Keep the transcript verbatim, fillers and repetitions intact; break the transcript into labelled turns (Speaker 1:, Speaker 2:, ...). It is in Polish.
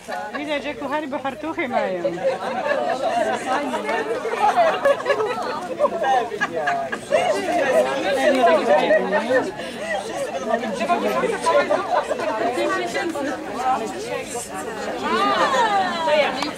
Speaker 1: Widać, że kuchary bo fartuchy mają.
Speaker 2: To ja.